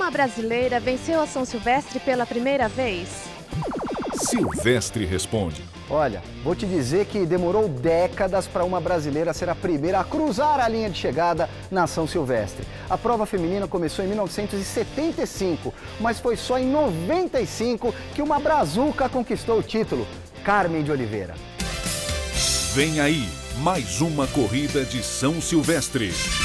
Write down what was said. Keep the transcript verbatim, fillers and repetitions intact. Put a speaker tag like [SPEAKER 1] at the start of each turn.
[SPEAKER 1] Uma brasileira venceu a São Silvestre pela primeira vez?
[SPEAKER 2] Silvestre responde.
[SPEAKER 3] Olha, vou te dizer que demorou décadas para uma brasileira ser a primeira a cruzar a linha de chegada na São Silvestre. A prova feminina começou em mil novecentos e setenta e cinco, mas foi só em noventa e cinco que uma brazuca conquistou o título, Carmen de Oliveira.
[SPEAKER 2] Vem aí, mais uma corrida de São Silvestre.